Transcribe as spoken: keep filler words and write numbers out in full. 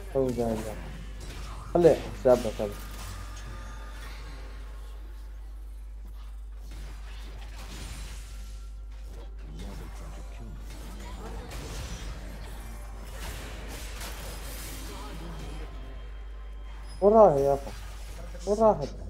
هو جاي جاي. خليه حسابنا كذا. وين راح يا اخي؟ وين راحت؟